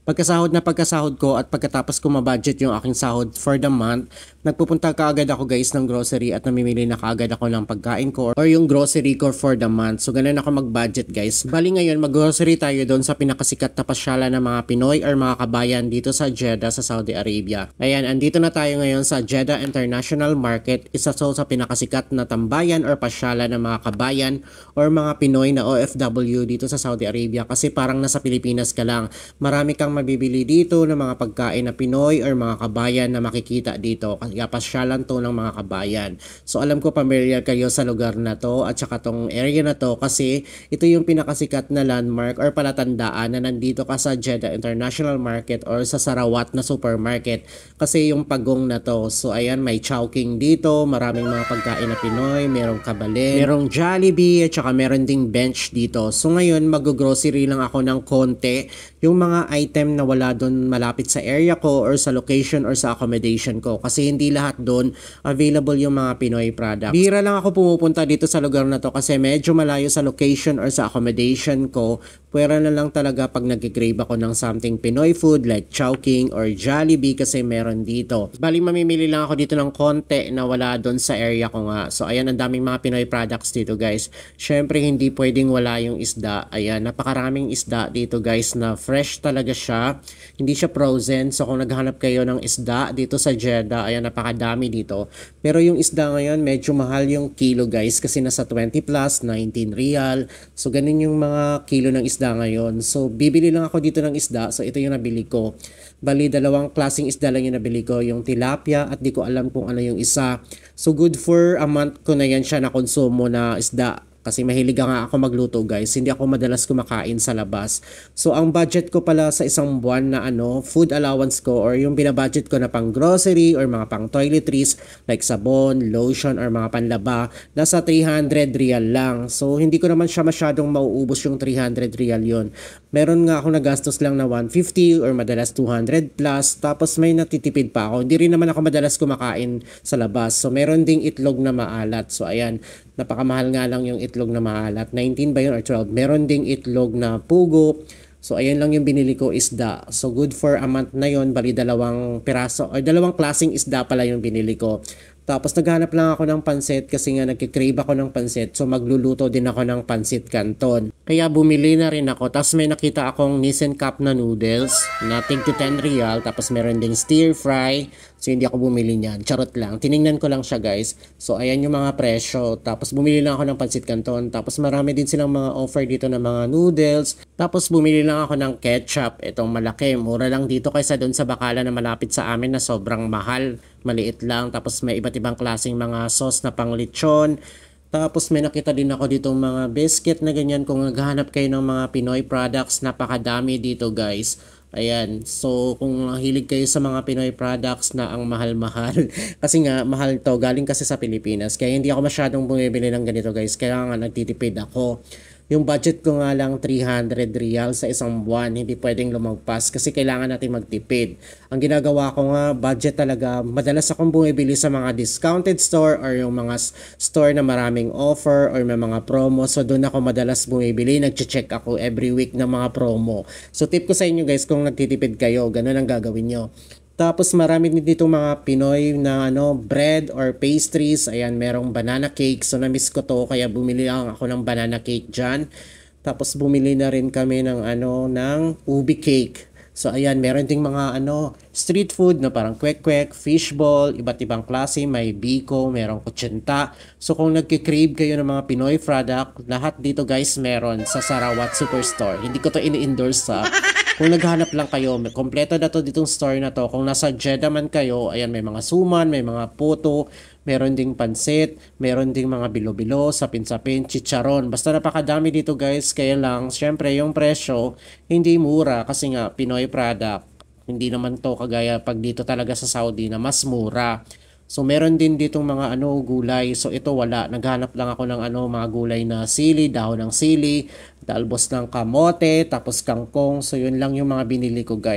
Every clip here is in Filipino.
Pagkasahod ko at pagkatapos ko mabudget yung aking sahod for the month, nagpupunta kaagad ako guys ng grocery at namimili na kaagad ako ng pagkain ko or yung grocery ko for the month. So ganun ako mag-budget guys. Bali ngayon mag-grocery tayo doon sa pinakasikat na pasyalan ng mga Pinoy or mga kabayan dito sa Jeddah sa Saudi Arabia. Ayan, andito na tayo ngayon sa Jeddah International Market. Isa to sa pinakasikat na tambayan or pasyalan ng mga kabayan or mga Pinoy na OFW dito sa Saudi Arabia kasi parang nasa Pilipinas ka lang. Marami kang mabibili dito ng mga pagkain na Pinoy or mga kabayan na makikita dito. Kaya pasyalan to ng mga kabayan. So alam ko familiar kayo sa lugar na to at saka tong area na to kasi ito yung pinakasikat na landmark or palatandaan na nandito ka sa Jeddah International Market or sa Sarawat na supermarket kasi yung pagong na to. So ayan, may Chowking dito, maraming mga pagkain na Pinoy, merong kabalin, merong Jollibee at saka meron ding bench dito. So ngayon mag-grocery lang ako ng konti, yung mga item na wala doon malapit sa area ko or sa location or sa accommodation ko kasi hindi lahat doon available yung mga Pinoy products. Bihira lang ako pumupunta dito sa lugar na to kasi medyo malayo sa location or sa accommodation ko. Pwera na lang talaga pag nag-crave ako ng something Pinoy food like Chowking or Jollibee kasi meron dito. Bali mamimili lang ako dito ng konti na wala doon sa area ko nga. So ayan, ang daming mga Pinoy products dito guys. Syempre hindi pwedeng wala yung isda. Ayan, napakaraming isda dito guys na fresh talaga siya. Hindi siya frozen. So kung naghanap kayo ng isda dito sa Jeddah, ayan, napakadami dito. Pero yung isda ngayon medyo mahal yung kilo guys kasi nasa 20 plus, 19 real. So ganun yung mga kilo ng isda ngayon. So bibili lang ako dito ng isda. So ito yung nabili ko. Bali dalawang klaseng isda lang yung nabili ko. Yung tilapia at di ko alam kung ano yung isa. So good for a month ko na yan siya na konsumo na isda. Kasi mahilig nga ako magluto guys. Hindi ako madalas kumakain sa labas. So ang budget ko pala sa isang buwan na food allowance ko or yung binabudget ko na pang grocery or mga pang toiletries like sabon, lotion or mga panlaba, nasa 300 real lang. So hindi ko naman siya masyadong mauubos yung 300 real yon. Meron nga ako nagastos lang na 150 or madalas 200 plus. Tapos may natitipid pa ako. Hindi rin naman ako madalas kumakain sa labas. So meron ding itlog na maalat. So ayan, napakamahal nga lang yung itlog na maalat. 19 ba yun or 12? Meron ding itlog na pugo. So ayan lang yung binili ko, isda. So good for a month na yon. Bali dalawang piraso or dalawang klaseng isda pala yung binili ko. Tapos naghanap lang ako ng pansit kasi nga nagkikrave ako ng pansit. So magluluto din ako ng pansit canton. Kaya bumili na rin ako. Tapos may nakita akong Nissan Cup na noodles na tig to 10 real. Tapos meron ding stir fry. So hindi ako bumili niyan. Charot lang. Tiningnan ko lang siya guys. So ayan yung mga presyo. Tapos bumili lang ako ng pansit canton. Tapos marami din silang mga offer dito ng mga noodles. Tapos bumili lang ako ng ketchup. Itong malaki. Mura lang dito kaysa doon sa Bacala na malapit sa amin na sobrang mahal. Maliit lang. Tapos may iba't ibang klaseng mga sauce na pang lechon. Tapos may nakita din ako ditong mga biscuit na ganyan. Kung naghahanap kayo ng mga Pinoy products, napakadami dito guys. Ayan, so kung hilig kayo sa mga Pinoy products na ang mahal-mahal, kasi nga mahal to, galing kasi sa Pilipinas. Kaya hindi ako masyadong bumibili ng ganito guys, kaya nga nagtitipid ako. Yung budget ko nga lang 300 real sa isang buwan, hindi pwedeng lumagpas kasi kailangan natin magtipid. Ang ginagawa ko nga, budget talaga, madalas akong bumibili sa mga discounted store or yung mga store na maraming offer or may mga promo. So doon ako madalas bumibili, nag-check ako every week ng mga promo. So tip ko sa inyo guys, kung nagtitipid kayo, ganun ang gagawin nyo. Tapos marami din dito mga Pinoy na bread or pastries. Ayan, merong banana cake. So na-miss ko to kaya bumili lang ako ng banana cake dyan. Tapos bumili na rin kami ng ng ubi cake. So ayan, meron ding mga street food na parang kwek-kwek, fishball, iba't ibang klase, may biko, merong kutsenta. So kung nagki-crave kayo ng mga Pinoy product, lahat dito guys meron sa Sarawat Superstore. Hindi ko to ini-endorse sa kung naghanap lang kayo, kompleto na to ditong store na to. Kung nasa Jeddah man kayo, ayan, may mga suman, may mga puto, meron ding pansit, meron ding mga bilo-bilo, sapin-sapin, chicharon. Basta napakadami dito guys. Kaya lang, syempre yung presyo, hindi mura kasi nga Pinoy product. Hindi naman to kagaya pag dito talaga sa Saudi na mas mura. So meron din ditong mga gulay. So ito wala. Naghanap lang ako ng mga gulay na sili, dahon ng sili, talbos ng kamote, tapos kangkong. So yun lang yung mga binili ko guys.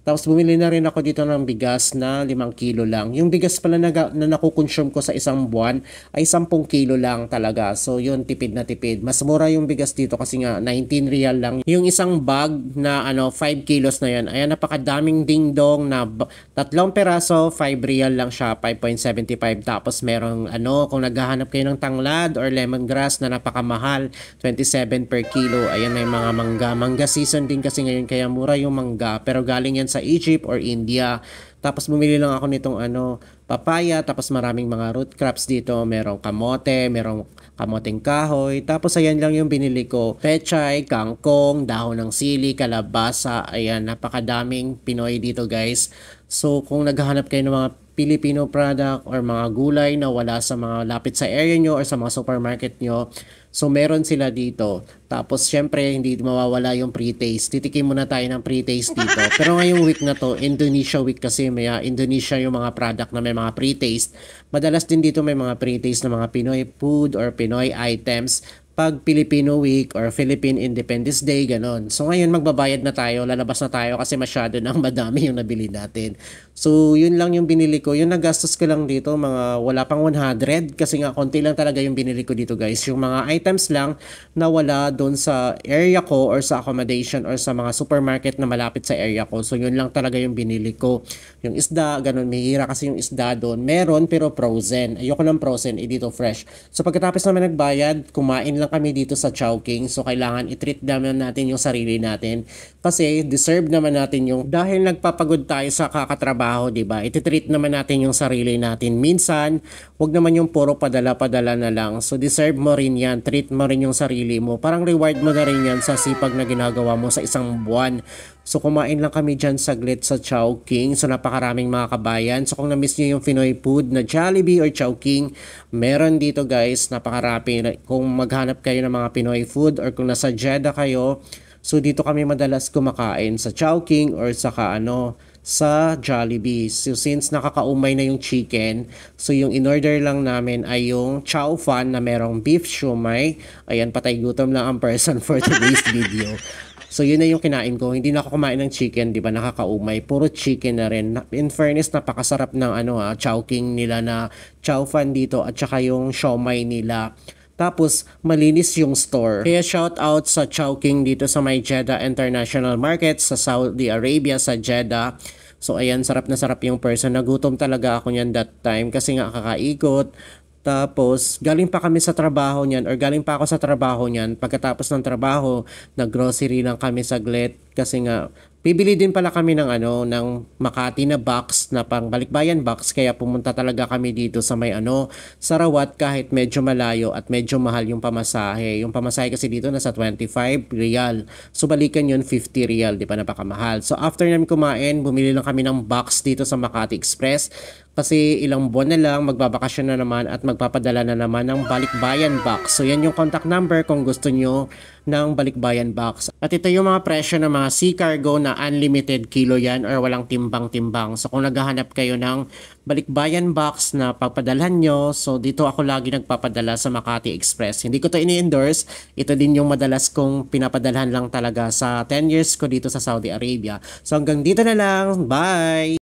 Tapos bumili na rin ako dito ng bigas na 5 kilo lang. Yung bigas pala na nakukonsume ko sa isang buwan ay 10 kilo lang talaga. So yun, tipid na tipid. Mas mura yung bigas dito kasi nga 19 real lang. Yung isang bag na 5 kilos na yan. Ayan, napakadaming ding-dong na 3 peraso, 5 real lang siya, 5.75. Tapos merong kung naghahanap kayo ng tanglad or lemongrass na napakamahal, 27 per kilo. Ayan, may mga mangga. Mangga season din kasi ngayon kaya mura yung mangga. Pero galing yan sa Egypt or India. Tapos bumili lang ako nitong papaya, tapos maraming mga root crops dito, merong kamote, merong kamoteng kahoy. Tapos ayan lang yung binili ko. Pechay, kangkong, dahon ng sili, kalabasa. Ayan, napakadaming Pinoy dito guys. So kung naghahanap kayo ng mga Filipino product or mga gulay na wala sa mga lapit sa area nyo or sa mga supermarket nyo, so meron sila dito. Tapos syempre hindi mawawala yung pre-taste. Titikim muna tayo ng pre-taste dito. Pero ngayong week na to, Indonesia week kasi may Indonesia yung mga product na may mga pre-taste. Madalas din dito may mga pre-taste na mga Pinoy food or Pinoy items pag Filipino Week or Philippine Independence Day, ganon. So ngayon magbabayad na tayo, lalabas na tayo kasi masyado nang madami yung nabili natin. So yun lang yung binili ko. Yung nagastos ko lang dito, mga wala pang 100 kasi nga konti lang talaga yung binili ko dito guys. Yung mga items lang na wala doon sa area ko or sa accommodation or sa mga supermarket na malapit sa area ko. So yun lang talaga yung binili ko. Yung isda, ganon, mahira kasi yung isda doon. Meron pero frozen. Ayoko ng frozen, dito fresh. So pagkatapos naman nagbayad, kumain lang kami dito sa Chowking. So kailangan i-treat naman natin yung sarili natin kasi deserve naman natin yung dahil nagpapagod tayo sa kakatrabaho, 'di ba? I-treat naman natin yung sarili natin. Minsan, wag naman yung puro padala-padala na lang. So deserve mo rin 'yan. Treat mo rin yung sarili mo. Parang reward mo na rin 'yan sa sipag na ginagawa mo sa isang buwan. So kumain lang kami dyan saglit sa Chowking. So napakaraming mga kabayan. So kung na-miss nyo yung Pinoy food na Jollibee or Chowking, meron dito guys, napakarami. Kung maghanap kayo ng mga Pinoy food or kung nasa Jeddah kayo, so dito kami madalas kumakain sa Chowking or sa Jollibee. So since nakakaumay na yung chicken, so yung in-order lang namin ay yung chow fan na merong beef shumai. Ayan, patay gutom lang ang person for today's video. So yun na yung kinain ko. Hindi na ako kumain ng chicken, 'di ba? Nakakaumay. Puro chicken na rin. In fairness, napakasarap ng Chowking nila na chow fan dito at saka yung siomai nila. Tapos malinis yung store. Kaya shout out sa Chowking dito sa may Jeddah International Market sa Saudi Arabia sa Jeddah. So ayan, sarap na sarap yung person. Nagutom talaga ako niyan that time kasi nga kakaikot. Tapos, galing pa kami sa trabaho niyan or galing pa ako sa trabaho niyan. Pagkatapos ng trabaho, nag-grocery lang kami saglit kasi nga bibili din pala kami ng ng Makati na box na pang balikbayan box kaya pumunta talaga kami dito sa may Sarawat kahit medyo malayo at medyo mahal yung pamasahe. Yung pamasahe kasi dito nasa 25 real. So balikan yun 50 real, di ba, napakamahal. So after namin kumain, bumili lang kami ng box dito sa Makati Express. Kasi ilang buwan na lang, magbabakasyon na naman at magpapadala na naman ng balikbayan box. So yan yung contact number kung gusto nyo ng balikbayan box. At ito yung mga presyo ng mga Sea Cargo na unlimited kilo yan or walang timbang-timbang. So kung naghahanap kayo ng balikbayan box na papadalhan nyo, so dito ako lagi nagpapadala sa Makati Express. Hindi ko to ini-endorse. Ito din yung madalas kong pinapadalhan lang talaga sa 10 years ko dito sa Saudi Arabia. So hanggang dito na lang. Bye!